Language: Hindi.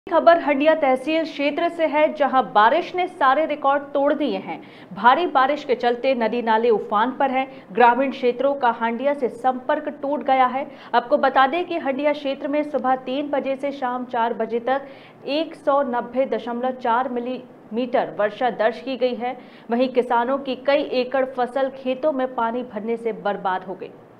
खबर हंडिया तहसील क्षेत्र से है, जहां बारिश ने सारे रिकॉर्ड तोड़ दिए हैं। भारी बारिश के चलते नदी नाले उफान पर हैं। ग्रामीण क्षेत्रों का हंडिया से संपर्क टूट गया है। आपको बता दें कि हंडिया क्षेत्र में सुबह 3 बजे से शाम 4 बजे तक 190.4 मिलीमीटर वर्षा दर्ज की गई है। वहीं किसानों की कई एकड़ फसल खेतों में पानी भरने से बर्बाद हो गई।